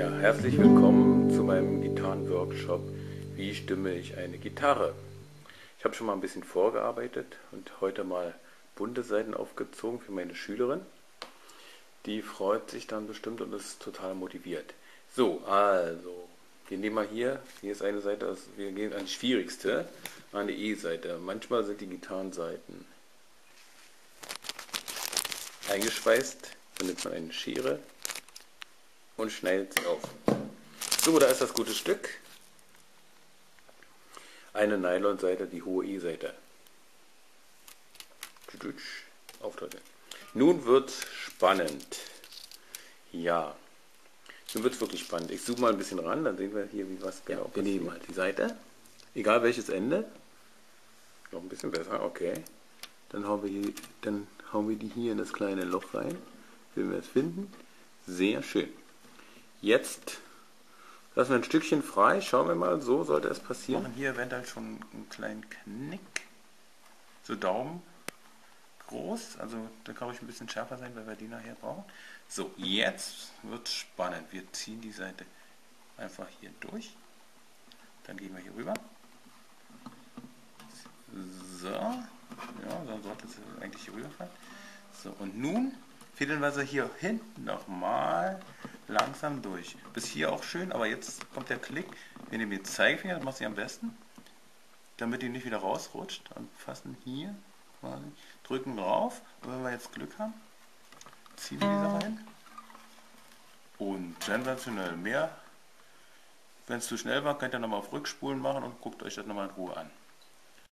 Ja, herzlich willkommen zu meinem Gitarrenworkshop. Wie stimme ich eine Gitarre? Ich habe schon mal ein bisschen vorgearbeitet und heute mal bunte Seiten aufgezogen für meine Schülerin. Die freut sich dann bestimmt und ist total motiviert. So, also, wir nehmen mal hier ist eine Seite, wir gehen an die schwierigste, an die E-Seite. Manchmal sind die Gitarrenseiten eingeschweißt, dann nimmt man eine Schere und schneidet sie auf. So, da ist das gute Stück. Eine Nylonseite, die hohe E-Seite. Aufdrücken. Nun wird's spannend. Ja, nun wird's wirklich spannend. Ich zoome mal ein bisschen ran, dann sehen wir hier, wie was genau passiert. Wir nehmen mal die Seite, egal welches Ende. Noch ein bisschen besser, okay. Dann hauen wir die hier in das kleine Loch rein. Wenn wir es finden. Sehr schön. Jetzt lassen wir ein Stückchen frei. Schauen wir mal, so sollte es passieren. Wir machen hier eventuell schon einen kleinen Knick. So Daumen groß. Also da kann ich ein bisschen schärfer sein, weil wir die nachher brauchen. So, jetzt wird es spannend. Wir ziehen die Seite einfach hier durch. Dann gehen wir hier rüber. So. Ja, dann sollte es eigentlich hier rüberfallen. So, und nun fädeln wir sie hier hinten nochmal langsam durch. Bis hier auch schön, aber jetzt kommt der Klick. Wir nehmen den Zeigefinger, das macht sie am besten, damit die nicht wieder rausrutscht. Und fassen hier quasi, drücken drauf. Und wenn wir jetzt Glück haben, ziehen wir die Sache hin. Und sensationell. Mehr, wenn es zu schnell war, könnt ihr nochmal auf Rückspulen machen und guckt euch das nochmal in Ruhe an.